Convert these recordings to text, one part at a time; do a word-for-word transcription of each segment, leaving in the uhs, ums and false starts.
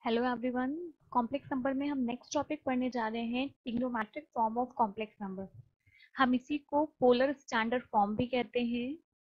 Hello everyone. Complex number में हम next topic पढ़ने जा रहे हैं trigonometric form of complex number. हम इसी को पोलर स्टैंडर्ड फॉर्म भी कहते हैं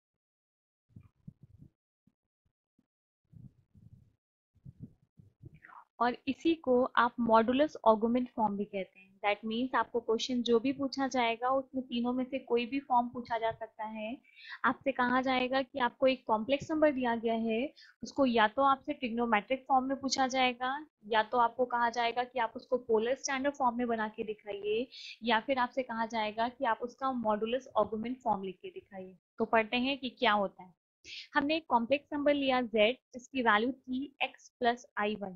और इसी को आप मॉडुलस ऑगुमेंट फॉर्म भी कहते हैं। दैट मीन्स आपको क्वेश्चन जो भी पूछा जाएगा उसमें तीनों में से कोई भी फॉर्म पूछा जा सकता है। आपसे कहा जाएगा कि आपको एक कॉम्प्लेक्स नंबर दिया गया है, उसको या तो आपसे ट्रिग्नोमेट्रिक फॉर्म में पूछा जाएगा या तो आपको कहा जाएगा कि आप उसको पोलर स्टैंडर्ड फॉर्म में बना के दिखाइए या फिर आपसे कहा जाएगा कि आप उसका मॉडुलस ऑगुमेंट फॉर्म लिख के दिखाइए। तो पढ़ते हैं कि क्या होता है। हमने एक कॉम्प्लेक्स नंबर लिया z जिसकी वैल्यू थी x प्लस आई वन।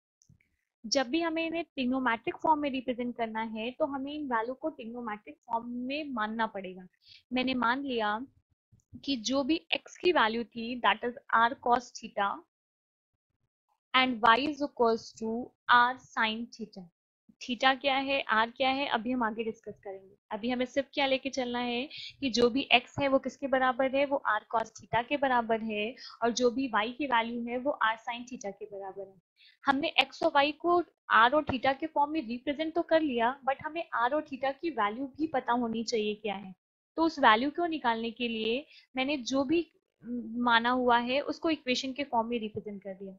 जब भी हमें इन्हें ट्रिग्नोमेट्रिक फॉर्म में रिप्रेजेंट करना है तो हमें इन वैल्यू को ट्रिग्नोमेट्रिक फॉर्म में मानना पड़ेगा। मैंने मान लिया कि जो भी x की वैल्यू थी that is r cos theta and y is equals to r sin theta. Theta क्या है, r क्या है, अभी हम आगे डिस्कस करेंगे। अभी हमें सिर्फ क्या लेके चलना है कि जो भी x है वो किसके बराबर है, वो r cos थीटा के बराबर है और जो भी y की वैल्यू है वो r sin थीटा के बराबर है। हमने x और y को r और थीटा के फॉर्म में रिप्रेजेंट तो कर लिया, बट हमें r और थीटा की वैल्यू भी पता होनी चाहिए क्या है। तो उस वैल्यू को निकालने के लिए मैंने जो भी माना हुआ है उसको इक्वेशन के फॉर्म में रिप्रेजेंट कर दिया।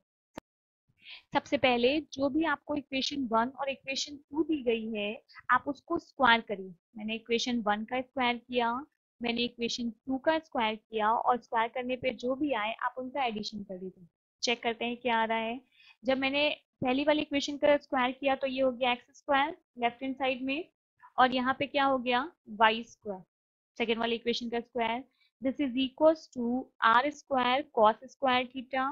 सबसे पहले जो भी आपको इक्वेशन वन और इक्वेशन टू दी गई है आप उसको स्क्वायर करिए। मैंने इक्वेशन वन का स्क्वायर किया, मैंने इक्वेशन टू का स्क्वायर किया और स्क्वायर करने पे जो भी आए आप उनका एडिशन कर दीजिए। चेक करते हैं क्या आ रहा है। जब मैंने पहली वाली इक्वेशन का स्क्वायर किया तो ये हो गया X square left hand side में और यहाँ पे क्या हो गया वाई स्क्वायर। सेकेंड वाली इक्वेशन का square, this is equals to R square cos square theta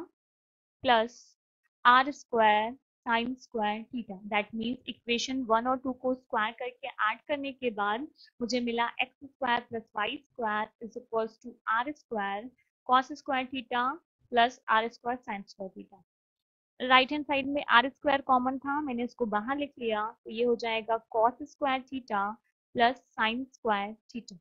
plus R square sine square theta. That means equation one और टू को स्क्वायर करके ऐड करने के बाद मुझे मिला X square plus Y square is equals to R square cos square theta plus R square sine square theta. Right hand side में R square common था, मैंने इसको बाहर लिख लिया तो ये हो जाएगा cos square theta plus sine square theta.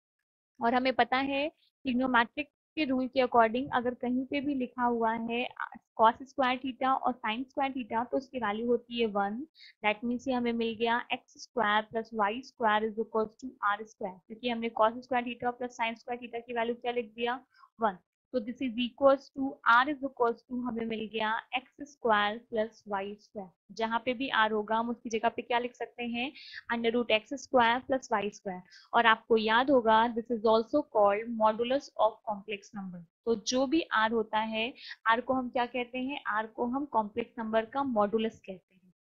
और हमें पता है ट्रिग्नोमेट्रिक के रूल के अकॉर्डिंग अगर कहीं पे भी लिखा हुआ है cos स्क्वायर थीटा और sin स्क्वायर थीटा तो उसकी वैल्यू होती है वन। दैट मीन्स ये हमें मिल गया X square plus Y square is equal to R square, क्योंकि हमने cos square theta plus sin square theta की वैल्यू क्या लिख दिया वन। तो this is equals to R is equals to हमें मिल गया X square plus Y square. जहां पे भी आर होगा हम उसकी जगह पे क्या लिख सकते हैं under root X square plus Y square. और आपको याद होगा this is also called modulus of complex number. तो जो भी आर होता है आर को हम क्या कहते हैं, आर को हम कॉम्प्लेक्स नंबर का मॉडुलस कहते हैं।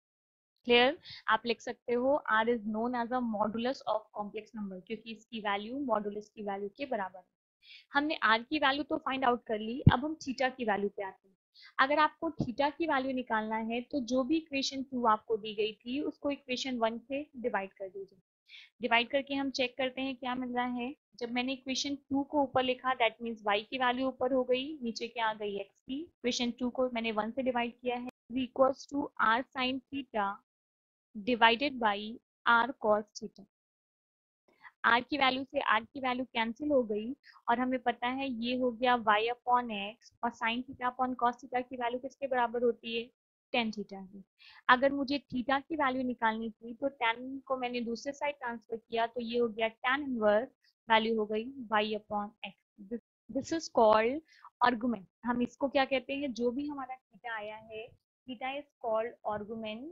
क्लियर। आप लिख सकते हो R is known as a modulus of complex number क्योंकि इसकी वैल्यू मॉडुलस की वैल्यू के बराबर है। हमने आर की वैल्यू तो फाइंड आउट कर ली, अब हम थीटा की वैल्यू पे आते हैं। अगर आपको थीटा की वैल्यू निकालना है तो जो भी इक्वेशन टू आपको दी गई थी उसको इक्वेशन वन से डिवाइड कर दीजिए। डिवाइड करके हम चेक करते हैं क्या मिल रहा है। जब मैंने इक्वेशन टू को ऊपर लिखा दैट मीन्स y की वैल्यू ऊपर हो गई, नीचे क्या आ गई x की। इक्वेशन टू को मैंने वन से डिवाइड किया है equals to r sin theta divided by r cos theta. r की वैल्यू से r की वैल्यू कैंसिल हो गई और हमें पता है ये हो गया y अपॉन एक्स और sin theta upon cos theta की वैल्यू किसके बराबर होती है टेन थीटा की। अगर मुझे थीटा की वैल्यू निकालनी थी तो टेन को मैंने दूसरे साइड ट्रांसफर किया तो ये हो गया टेन इनवर्स वैल्यू हो गई y upon X. This is called argument. हम इसको क्या कहते हैं, जो भी हमारा थीटा आया है theta is called argument.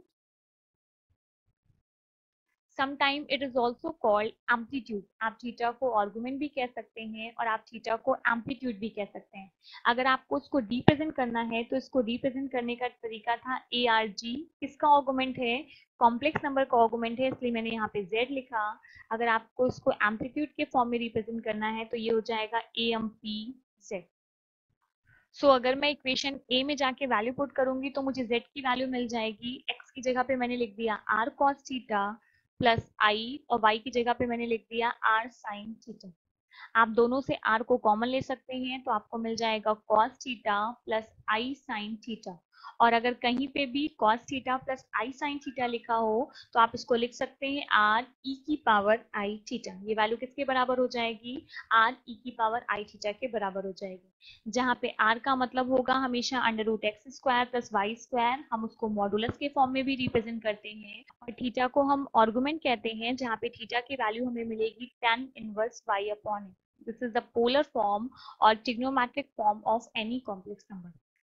Sometime it is also called amplitude. आप थीटा को आर्गुमेंट भी कह सकते हैं और आप थीटा को एम्पलीट्यूड भी कह सकते हैं। अगर आपको इसको रिप्रेजेंट करना है तो इसको रिप्रेजेंट करने का तरीका था ए आर जी। किसका आर्गुमेंट है, कॉम्प्लेक्स नंबर का आर्गुमेंट है, इसलिए मैंने यहाँ पे z लिखा। अगर आपको इसको एम्पलीट्यूड के फॉर्म में रिप्रेजेंट करना है तो ये हो जाएगा A M P Z. So so, अगर मैं इक्वेशन ए में जाके वैल्यू पुट करूंगी तो मुझे z की वैल्यू मिल जाएगी। x की जगह पे मैंने लिख दिया r cos theta plus i और y की जगह पे मैंने लिख दिया r sin थीटा। आप दोनों से r को कॉमन ले सकते हैं तो आपको मिल जाएगा cos theta plus i sin theta. और अगर कहीं पे भी cos theta plus i sine theta लिखा हो तो आप इसको लिख सकते हैं आर ई की पावर आई थीटा। ये वैल्यू किसके बराबर हो जाएगी? आर ई की पावर आई थीटा के बराबर हो जाएगी, जहाँ पे आर का मतलब होगा हमेशा under root X square plus Y square, हम उसको मॉडुलस के फॉर्म में भी रिप्रेजेंट करते हैं, और थीटा को हम आर्गुमेंट कहते हैं, जहाँ पे थीटा की वैल्यू हमें मिलेगी tan inverse Y upon X. This is the polar form और trigonometric form of any complex number.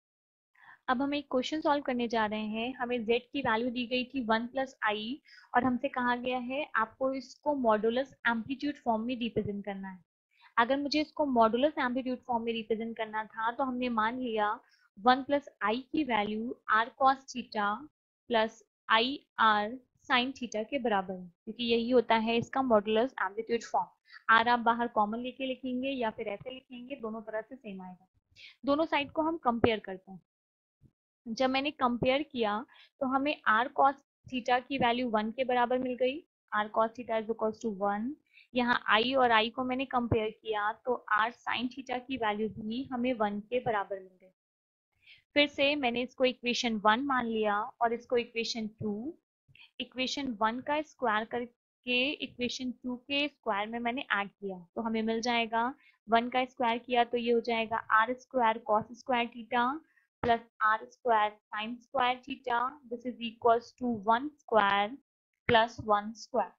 अब हम एक क्वेश्चन सॉल्व करने जा रहे हैं। हमें z की वैल्यू दी गई थी वन प्लस आई, और हमसे कहा गया है आपको इसको मॉडुलस एम्पलीट्यूड फॉर्म में रिप्रेजेंट करना है। अगर मुझे इसको मॉडुलस एम्पलीट्यूड फॉर्म में रिप्रेजेंट करना था तो हमने मान लिया वन प्लस आई की value R cos theta plus i R sine theta के बराबर है, क्योंकि यही होता है इसका मॉडुलस एम्पलीट्यूड फॉर्म। आर आप बाहर कॉमन लेके लिखेंगे या फिर ऐसे लिखेंगे, दोनों तरह से सेम आएगा। दोनों साइड को हम कंपेयर करते हैं। जब मैंने कंपेयर किया तो हमें r cos थीटा की वैल्यू वन के बराबर मिल गई। r cos theta is equal to one. यहाँ i और i को मैंने कंपेयर किया तो r sin थीटा की वैल्यू भी हमें वन के बराबर मिल गई। फिर से मैंने इसको इक्वेशन वन मान लिया और इसको इक्वेशन टू, इक्वेशन वन का स्क्वायर करके इक्वेशन टू के स्क्वायर में मैंने ऐड किया तो हमें मिल जाएगा, वन का स्क्वायर किया तो ये हो जाएगा R square cos square theta plus R square sine square theta, this is equals to one square plus one square.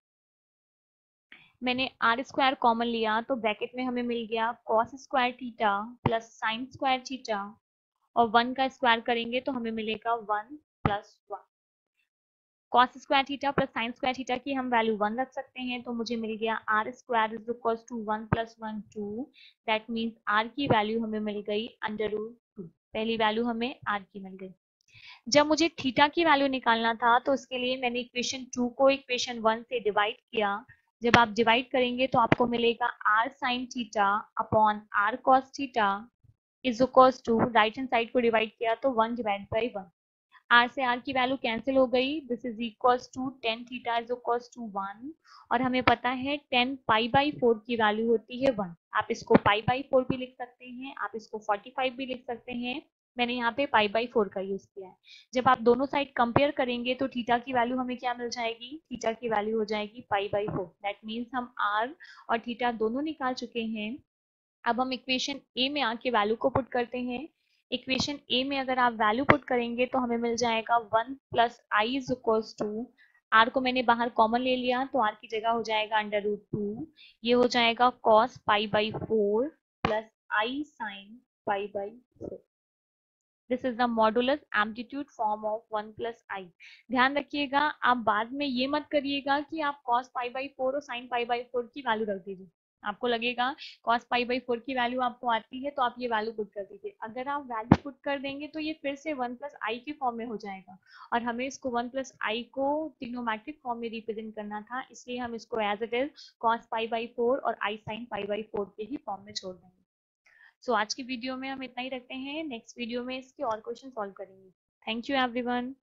मैंने आर स्क्वायर कॉमन लिया तो ब्रैकेट में हमें मिल गया cos square theta plus sine square theta, और one का square करेंगे तो हमें मिलेगा one plus one. cos square theta plus sine square theta की हम वैल्यू वन रख सकते हैं, तो मुझे मिल गया R square is equal to one plus one two. That means R की वैल्यू हमें मिल गई अंडर रूट टू। पहली वैल्यू हमें आर की मिल गई। जब मुझे थीटा की वैल्यू निकालना था तो उसके लिए मैंने इक्वेशन टू को इक्वेशन वन से डिवाइड किया। जब आप डिवाइड करेंगे तो आपको मिलेगा R sine theta upon R cos theta is equal to, right hand side को डिवाइड किया तो one divide by one. r से r की वैल्यू कैंसिल हो गई, this is equals to tan theta is equals to one, और हमें पता है टेन पाई बाई फोर की वैल्यू होती है वन। आप इसको पाई बाई फोर भी लिख सकते हैं, आप इसको फोर्टी फाइव भी लिख सकते हैं, मैंने यहाँ पे पाई बाई फोर का यूज किया है। जब आप दोनों साइड कंपेयर करेंगे तो थीटा की वैल्यू हमें क्या मिल जाएगी, थीटा की वैल्यू हो जाएगी pi by four. That means हम r और थीटा दोनों निकाल चुके हैं। अब हम इक्वेशन ए में आके वैल्यू को पुट करते हैं। इक्वेशन ए में अगर आप वैल्यू पुट करेंगे तो हमें मिल जाएगा one plus i is equals to, R को मैंने बाहर कॉमन ले लिया तो आर की जगह हो जाएगा अंडर रूट टू, ये हो जाएगा cos pi by four plus i sine pi by four. This is the modulus amplitude form of one plus i. ध्यान रखिएगा, आप बाद में ये मत करिएगा कि आप कॉस पाई बाई फोर और साइन पाई बाई फोर की वैल्यू रख दीजिए। आपको लगेगा कॉस पाई बाई फोर की वैल्यू आपको आती है तो आप ये वैल्यू पुट कर दीजिए। अगर आप वैल्यू पुट कर देंगे तो ये फिर से वन प्लस आई के फॉर्म में हो जाएगा, और हमें इसको वन प्लस आई को ट्रिग्नोमेट्रिक फॉर्म में रिप्रेजेंट करना था, इसलिए हम इसको as it is cos pi by four और i sine pi by four के ही फॉर्म में छोड़ देंगे। सो so, आज की वीडियो में हम इतना ही रखते हैं, नेक्स्ट वीडियो में इसके और क्वेश्चन सॉल्व करेंगे। Thank you everyone.